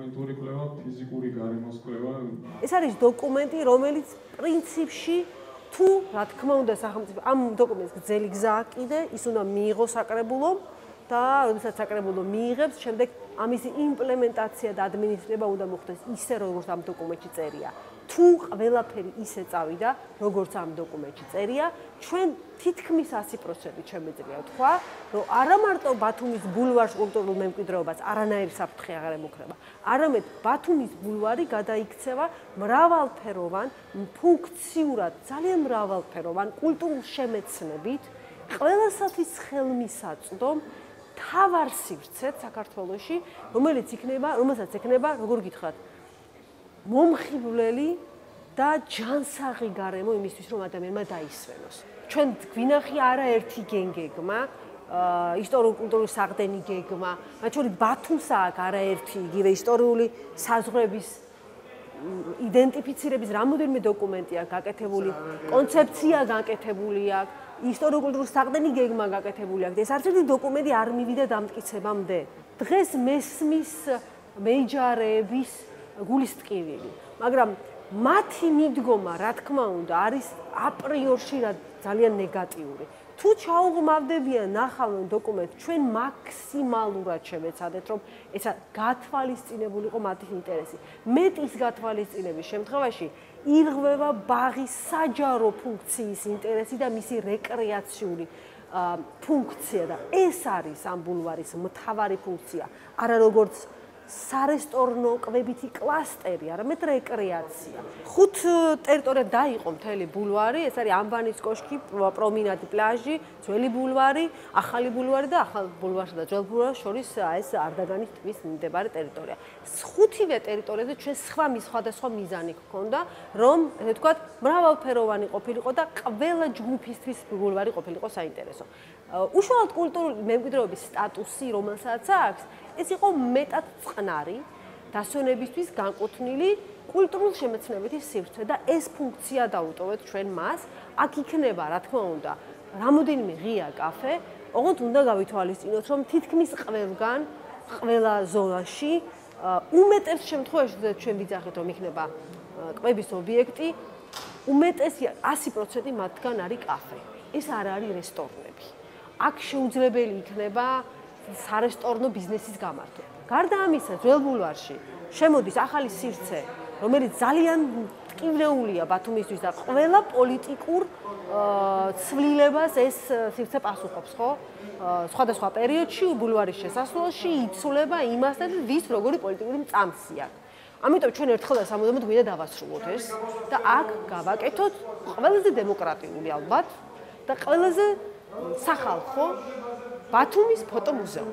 მеханიკური კვლევა, ფიზიკური გარემოს კვლევა. ეს არის დოკუმენტი, რომელიც პრინციპში თუ რა თქმა უნდა სახელმწიფო ამ დოკუმენტს გრძელი გზა კიდე ის უნდა მიიღოს საკრებულომ და როდესაც საკრებულო მიიღებს, შემდეგ ამის იმპლემენტაცია და ადმინისტრირება უნდა მოხდეს ისე, როგორც ამ დოკუმენტში წერია. თუ ყველაფერი ისე წავიდა, როგორც ამ დოკუმენტში წერია, ჩვენ თითქმის 100% შემეძლია თქვა, რომ არა მარტო ბათუმის ბულვარს კულტურულ მემკვიდრეობას არანაირი საფრთხე აღარ ემუქრება, არამედ ბათუმის ბულვარი გადაიქცევა მრავალფეროვან, ფუნქციურად ძალიან მრავალფეროვან კულტურულ შემეცნებით, ყველასათვის ხელმისაწვდომ თავარ სივრცეთ საქართველოში, რომელსაც ექნება, როგორ გითხრათ, მომხიბვლელი და ჯანსაღი გარემო იმისთვის, რომ ადამიანმა დაისვენოს. ჩვენ გვინახია არაერთი გეგმა, ისტორიულ-კულტურული საყრდენი გეგმა, მათ შორის ბათუმს აქვს არაერთი იგივე ისტორიული საზღვრების იდენტიფიცირების რამოდენიმე დოკუმენტი აქვს გაკეთებული, კონცეფცია გაკეთებული აქვს, ისტორიულ-კულტურული საყრდენი გეგმა გაკეთებული აქვს. ეს არც ერთი დოკუმენტი არ მივიდა დამტკიცებამდე. დღეს მესმის მეიჯარეების გულისტკივილი, მაგრამ მათი მიდგომა, რა თქმა უნდა, არის აპრიორში ძალიან ნეგატიური. თუ ჩაუღმავდებიან ახალ დოკუმენტს, ჩვენ მაქსიმალურად შევეცადეთ, რომ ესა გათვალისწინებული იყო მათი ინტერესი. მეტის გათვალისწინების შემთხვევაში ირღვევა ბაღის საჯარო ფუნქციის ინტერესი და მისი რეკრეაციული ფუნქცია და ეს არის ამ ბულვარის მთავარი ფუნქცია, არა როგორც სარესტორნო კვებითი კლასტერი, არამედ რეკრეაცია. 5 ტერიტორიად დაიყო მთელი ბულვარი, ეს არის ამბანის კოშკი, პრომინადი, პლაჟი, ძველი ბულვარი, ახალი ბულვარი და ახალ ბულვარსა და ძველ ბულვარს შორის ეს არდაგანის ტბის მიმდებარე ტერიტორია. 5-ვე ტერიტორიაზე ჩვენ სხვადასხვა მიზანი ჰქონდა, რომ ესე ვთქვათ, მრავალფეროვანი ყოფილიყო და ყველა ჯგუფისთვის ბულვარი ყოფილიყო საინტერესო. უშუალოდ კულტურული მემკვიდრეობის სტატუსი, რომელსაც აქვს, ეს იყო მეტად წყნარი, დასვენებისთვის განკუთვნილი კულტურულ შემეცნებითი სივრცე და ეს ფუნქცია დაუტოვეთ ჩვენ მას. აქ იქნება, რა თქმა უნდა, რამოდენიმე ღია კაფე, ოღონდ უნდა გავითვალისწინოთ, რომ თითქმის ყველგან, ყველა ზონაში, უმეტეს შემთხვევაში, ჩვენ ვიძახეთ, რომ იქნება კვების ობიექტი, უმეტესია 100% მათგან არის კაფე. ეს არ არის რესტორნები. აქ შეუძლებელი იქნება სარესტორნო ბიზნესის გამართვა. გარდა ამისა, ძველ ბულვარში შემოდის ახალი სივრცე, რომელიც ძალიან ტკივნეულია ბათუმისთვის და ყველა პოლიტიკურ ცვლილებას ეს სივრცე პასუხობს, ხო? სხვადასხვა პერიოდში ბულვარის შესასვლელში იცვლება იმასთან, ვის როგორი პოლიტიკური მწამსი აქვს. ამიტომ ჩვენ ერთხელ და სამუდამოდ გვინდა დავასრულოთ ეს და აქ გავაკეთოთ ყველაზე დემოკრატიული ალბათ და ყველაზე სახალხო ბათუმის ფოტომუზეუმი.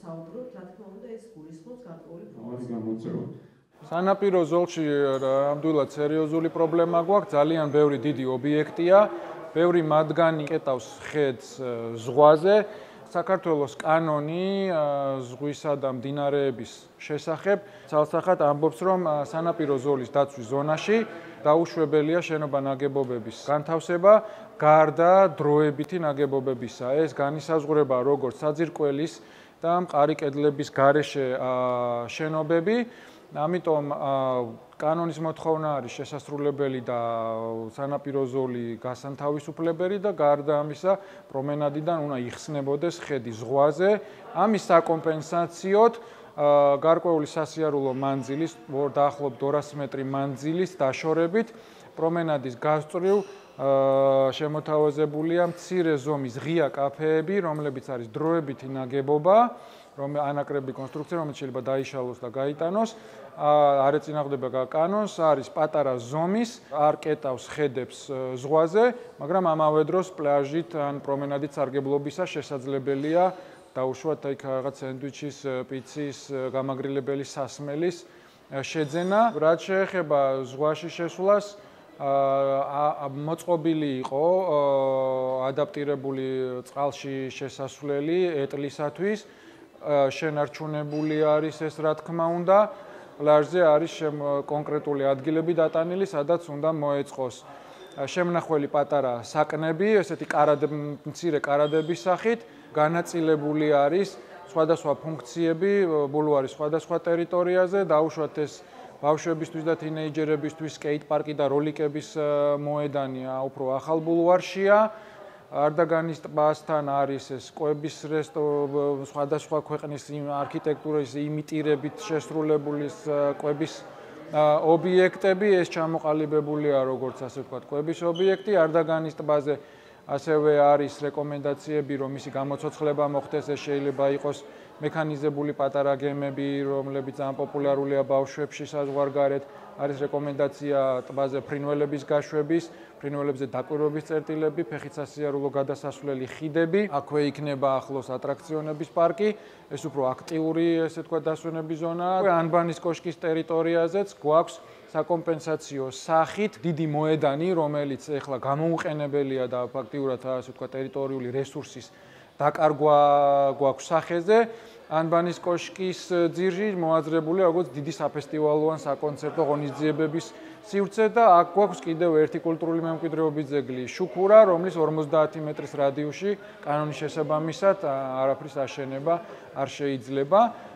სანაპირო ზოლში ნამდვილად სერიოზული პრობლემა გვაქვს, ძალიან ბევრი დიდი ობიექტია, ბევრი მათგანი კეტავს ხედს ზღვაზე. საქართველოს კანონი ზღვისა და მდინარეების შესახებ ცალსახად ამბობს, რომ სანაპირო ზოლის დაცვის ზონაში დაუშვებელია შენობა ნაგებობების განთავსება გარდა დროებითი ნაგებობებისა. ეს განისაზღვრება როგორც საძირკველის და მყარი კედლების გარეშე შენობები. ამიტომ კანონის მოთხოვნა არის შესასრულებელი და სანაპირო ზოლი გასანთავისუფლებელი და გარდა ამისა პრომენადიდან უნდა იხსნებოდეს ხედი ზღვაზე. ამის საკომპენსაციოდ გარკვეული სასიარულო მანძილის, დაახლოებით 200 მეტრი მანძილის დაშორებით პრომენადის გასწვრივ შემოთავაზებულია მცირე ზომის ღია კაფეები, რომლებიც არის დროებითი ნაგებობა, ანაკრებდი კონსტრუქცია, რომელიც შეიძლება დაიშალოს და გაიტანოს, არ ეწინააღმდება კანონს, არის პატარა ზომის, არ კეტავს ხედებს ზღვაზე, მაგრამ ამავე დროს პლაჟით ან პრომენადით სარგებლობისა შესაძლებელია დაუშვათ იქ რაღაც სენდვიჩის, პიცის, გამაგრილებელი სასმელის შეძენა. რაც შეეხება ზღვაში შესვლას, მოწყობილი იყო ადაპტირებული წყალში შესასვლელი ეტლისათვის. შენარჩუნებული არის ეს, რა თქმა უნდა. პლაჟზე არის კონკრეტული ადგილები დატანილი, სადაც უნდა მოეწყოს შემნახველი პატარა საკნები, ესეთი მცირე კარადების სახით. განაწილებული არის სხვადასხვა ფუნქციები ბულვარის სხვადასხვა ტერიტორიაზე, დაუშვათ ეს ბავშვებისთვის და თინეიჯერებისთვის სკეით პარკი და როლიკების მოედანია უფრო ახალ ბულვარშია. არდაგანის ტბასთან არის ეს კვების სხვადასხვა ქვეყნის არქიტექტურის იმიტირებით შესრულებული კვების ობიექტები, ეს ჩამოყალიბებულია როგორც ასე ვთქვათ, კვების ობიექტი. არდაგანის ტბაზე ასევე არის რეკომენდაციები, რომ მისი გამოცოცხლება მოხდეს, ეს შეიძლება იყოს მექანიზებული პატარა გემები, რომლებიც ძალიან პოპულარულია ბავშვებში საზღვარგარეთ. არის რეკომენდაცია ტბაზე ფრინველების გაშვების, ფრინველებზე დაკვირვების წერტილები, ფეხით სასიარულო გადასასვლელი ხიდები. აქვე იქნება ახლოს ატრაქციონების პარკი, ეს უფრო აქტიური, ესე ვთქვათ, დასვენების ზონაა. ანბანის კოშკის ტერიტორიაზეც გვაქვს საკომპენსაციო სახით დიდი მოედანი, რომელიც ეხლა გამოუყენებელია და ფაქტიურად ასე ვთქვათ, ტერიტორიული რესურსის დაკარგვა გვაქვს სახეზე. ანბანის კოშკის ძირში მოაძრებულია როგორც დიდი საფესტივალო ან საკონცერტო ღონისძიებების სივრცე და აქ გვაქვს კიდევ ერთი კულტურული მემკვიდრეობის ძეგლი შუქურა, რომლის 50 მეტრის რადიუსში კანონის შესაბამისად არაფრის აშენება არ შეიძლება.